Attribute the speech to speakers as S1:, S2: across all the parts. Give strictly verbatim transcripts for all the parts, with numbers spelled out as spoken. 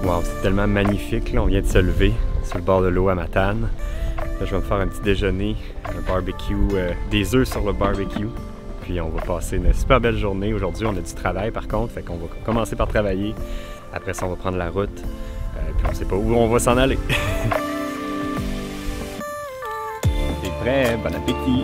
S1: Wow, c'est tellement magnifique, là. On vient de se lever sur le bord de l'eau à Matane. Là, je vais me faire un petit déjeuner, un barbecue, euh, des œufs sur le barbecue. Puis on va passer une super belle journée. Aujourd'hui, on a du travail par contre, fait qu'on va commencer par travailler. Après ça, on va prendre la route. Euh, puis on sait pas où on va s'en aller. T'es prêt? Bon appétit!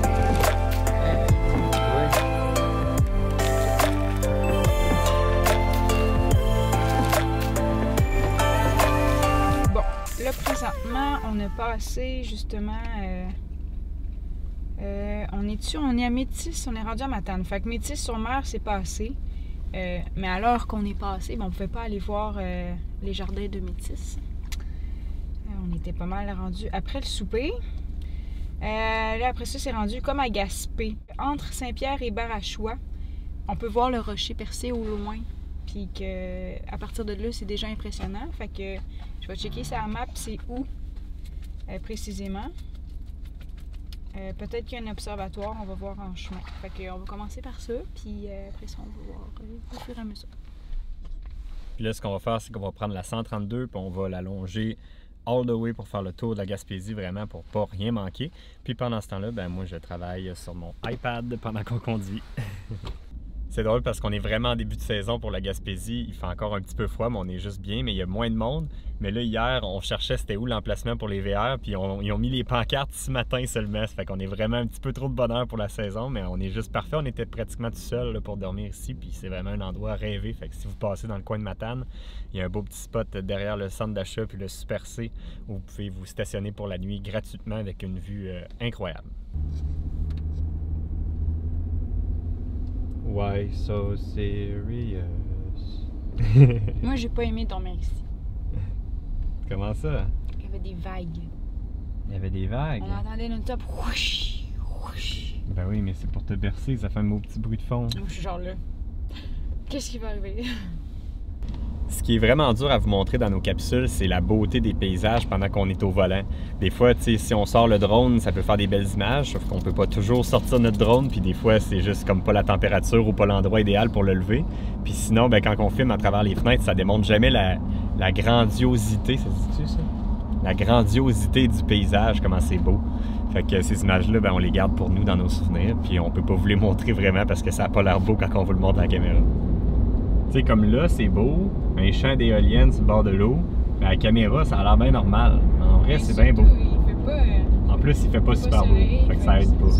S2: Là, présentement, on a passé justement. Euh, euh, on est dessus, on est à Métis, on est rendu à Matane. Fait que Métis-sur-Mer, c'est passé. Euh, mais à l'heure qu'on est passé, ben, on ne pouvait pas aller voir euh, les jardins de Métis. Euh, on était pas mal rendu après le souper. Euh, là, après ça, c'est rendu comme à Gaspé. Entre Saint-Pierre et Barachois, on peut voir le rocher percé au loin. Puis que à partir de là, c'est déjà impressionnant. Fait que je vais checker sa map, c'est où euh, précisément. Euh, Peut-être qu'il y a un observatoire, on va voir en chemin. Fait que on va commencer par ça, puis euh, après ça, on va voir euh, au fur et à mesure.
S1: Puis là, ce qu'on va faire, c'est qu'on va prendre la cent trente-deux, puis on va l'allonger all the way pour faire le tour de la Gaspésie, vraiment pour pas rien manquer. Puis pendant ce temps-là, ben moi, je travaille sur mon iPad pendant qu'on conduit. C'est drôle parce qu'on est vraiment en début de saison pour la Gaspésie. Il fait encore un petit peu froid, mais on est juste bien, mais il y a moins de monde. Mais là, hier, on cherchait c'était où l'emplacement pour les V R, puis on, ils ont mis les pancartes ce matin seulement. Ça fait qu'on est vraiment un petit peu trop de bonheur pour la saison, mais on est juste parfait. On était pratiquement tout seul là, pour dormir ici, puis c'est vraiment un endroit à rêver. Fait que si vous passez dans le coin de Matane, il y a un beau petit spot derrière le centre d'achat puis le Super C où vous pouvez vous stationner pour la nuit gratuitement avec une vue euh, incroyable. Why so serious?
S2: Moi, j'ai pas aimé dormir ici.
S1: Comment ça?
S2: Il y avait des vagues.
S1: Il y avait des vagues.
S2: On entendait notre top. Whoosh, whoosh.
S1: Ben oui, mais c'est pour te bercer, ça fait un beau petit bruit de fond.
S2: Moi, je suis genre là. Qu'est-ce qui va arriver?
S1: Ce qui est vraiment dur à vous montrer dans nos capsules, c'est la beauté des paysages pendant qu'on est au volant. Des fois, tu sais, si on sort le drone, ça peut faire des belles images, sauf qu'on peut pas toujours sortir notre drone, puis des fois, c'est juste comme pas la température ou pas l'endroit idéal pour le lever. Puis sinon, ben, quand on filme à travers les fenêtres, ça démontre jamais la, la grandiosité, ça se dit-tu ça? La grandiosité du paysage, comment c'est beau. Fait que ces images-là, ben, on les garde pour nous dans nos souvenirs, puis on peut pas vous les montrer vraiment parce que ça a pas l'air beau quand on vous le montre à la caméra. Tu sais, comme là, c'est beau, un champ d'éoliennes sur le bord de l'eau, mais à la caméra, ça a l'air bien normal. En vrai, c'est bien beau.
S2: Il fait pas, euh,
S1: En plus, il fait pas super beau, fait que ça aide pas.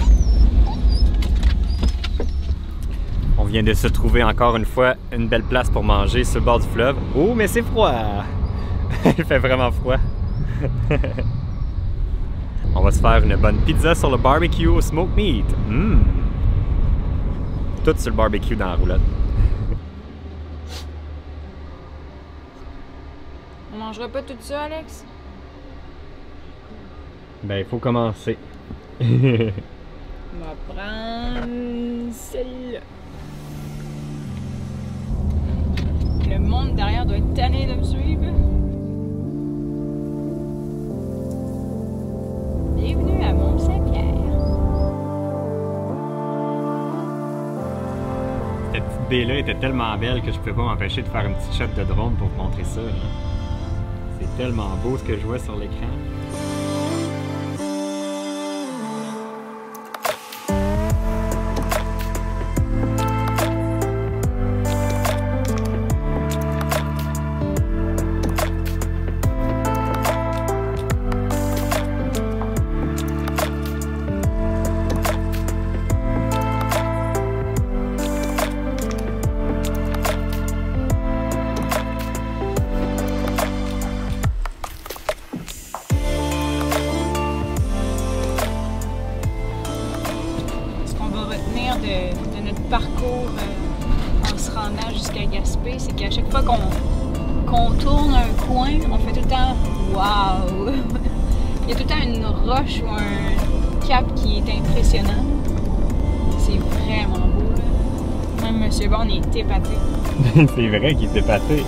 S1: On vient de se trouver encore une fois une belle place pour manger sur le bord du fleuve. Oh, mais c'est froid! Il fait vraiment froid. On va se faire une bonne pizza sur le barbecue au smoke meat. Mmh. Tout sur le barbecue dans la roulotte.
S2: On mangera pas tout ça, Alex?
S1: Ben, il faut commencer.
S2: On va prendre celle-là. Le monde derrière doit être tanné de me suivre. Bienvenue à Mont-Saint-Pierre.
S1: Cette petite baie-là était tellement belle que je ne pouvais pas m'empêcher de faire une petite shot de drone pour vous montrer ça. C'est tellement beau ce que je vois sur l'écran.
S2: De, de notre parcours euh, en se rendant jusqu'à Gaspé, c'est qu'à chaque fois qu'on qu'on tourne un coin, on fait tout le temps « Wow! » Il y a tout le temps une roche ou un cap qui est impressionnant. C'est vraiment beau. Là. Même M. Bond est épaté.
S1: C'est vrai qu'il est épaté.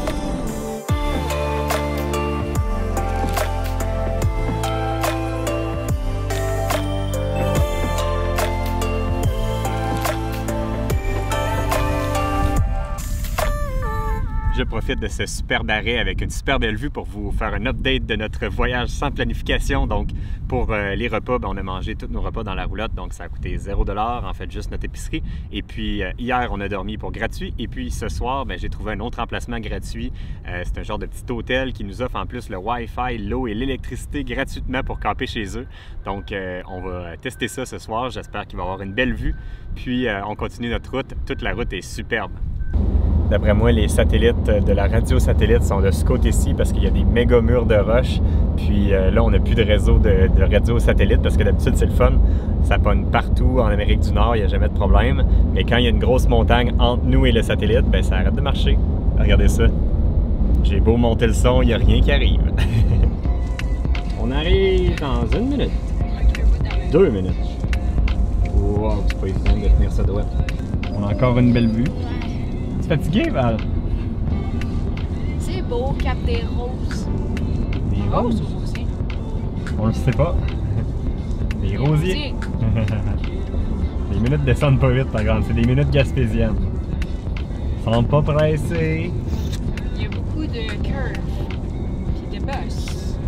S1: Je profite de ce superbe arrêt avec une super belle vue pour vous faire un update de notre voyage sans planification. Donc, pour euh, les repas, ben, on a mangé tous nos repas dans la roulotte, donc ça a coûté zéro dollar, en fait, juste notre épicerie. Et puis, euh, hier, on a dormi pour gratuit. Et puis, ce soir, ben, j'ai trouvé un autre emplacement gratuit. Euh, c'est un genre de petit hôtel qui nous offre en plus le Wi-Fi, l'eau et l'électricité gratuitement pour camper chez eux. Donc, euh, on va tester ça ce soir. J'espère qu'il va y avoir une belle vue. Puis, euh, on continue notre route. Toute la route est superbe. D'après moi, les satellites de la radio satellite sont de ce côté-ci parce qu'il y a des méga murs de roches. Puis euh, là, on n'a plus de réseau de, de radio satellite parce que d'habitude, c'est le fun. Ça pogne partout en Amérique du Nord, il n'y a jamais de problème. Mais quand il y a une grosse montagne entre nous et le satellite, ben ça arrête de marcher. Regardez ça. J'ai beau monter le son, il n'y a rien qui arrive. On arrive dans une minute. Deux minutes. Wow, c'est pas évident de tenir ça droit. On a encore une belle vue. Fatigué, Val?
S2: C'est beau, Cap des Roses.
S1: Des
S2: Roses
S1: roses?
S2: ou rosiers?
S1: On le sait pas. Des rosiers. Les minutes descendent pas vite, par exemple. C'est des minutes gaspésiennes. Ils sont pas pressés.
S2: Il y a beaucoup de curves. Puis de bus.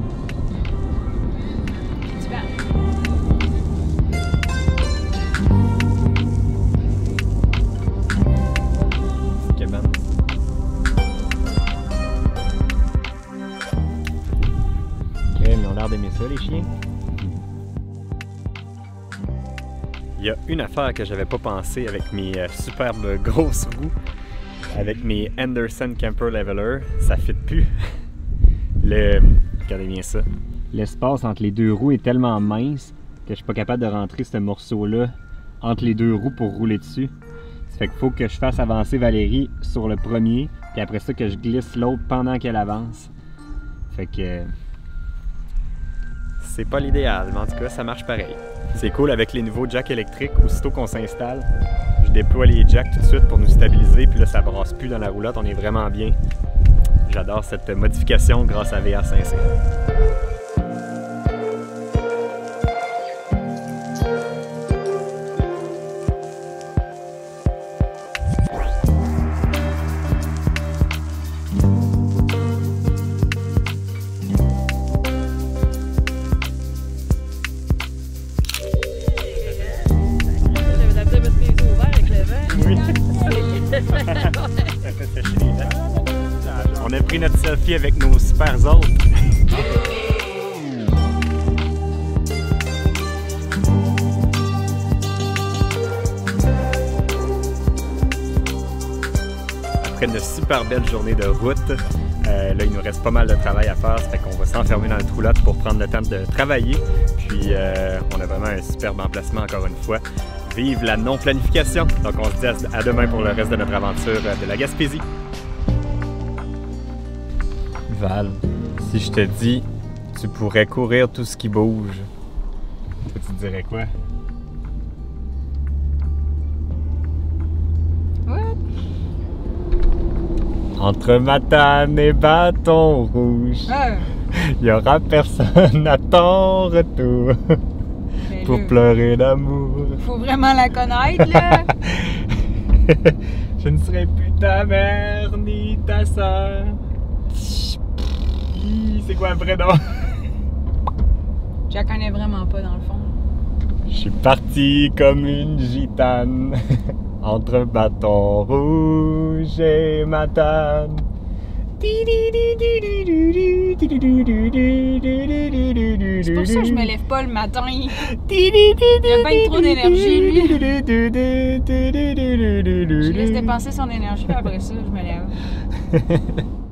S2: Puis du vent.
S1: Ils ont l'air d'aimer ça, les chiens. Il y a une affaire que j'avais pas pensé avec mes euh, superbes grosses roues, avec mes Anderson Camper Leveler, ça fit plus. Le... Regardez bien ça. L'espace entre les deux roues est tellement mince que je suis pas capable de rentrer ce morceau-là entre les deux roues pour rouler dessus. Ça fait qu'il faut que je fasse avancer Valérie sur le premier, puis après ça que je glisse l'autre pendant qu'elle avance. Fait que... c'est pas l'idéal, mais en tout cas, ça marche pareil. C'est cool avec les nouveaux jacks électriques. Aussitôt qu'on s'installe, je déploie les jacks tout de suite pour nous stabiliser. Puis là, ça brasse plus dans la roulotte. On est vraiment bien. J'adore cette modification grâce à V R cinq C. On a pris notre selfie avec nos super autres. Après une super belle journée de route, euh, là il nous reste pas mal de travail à faire, ça fait qu'on va s'enfermer dans notre roulotte pour prendre le temps de travailler. Puis euh, on a vraiment un superbe emplacement encore une fois. Vive la non-planification! Donc on se dit à demain pour le reste de notre aventure de la Gaspésie. Val, si je te dis tu pourrais courir tout ce qui bouge, toi, tu te dirais quoi?
S2: What?
S1: Entre Matane et Bâton Rouge,
S2: Ah.
S1: il n'y aura personne à ton retour.
S2: Ben
S1: Pour
S2: là,
S1: pleurer d'amour.
S2: faut vraiment la connaître, là.
S1: Je ne serai plus ta mère ni ta soeur. C'est quoi un vrai nom?
S2: Je la connais vraiment pas, dans le fond.
S1: Je suis parti comme une gitane entre Bâton Rouge et Matane.
S2: C'est pour ça que je me lève pas le matin. Il a bien trop d'énergie, lui. Je laisse dépenser son énergie, puis après ça, je me lève.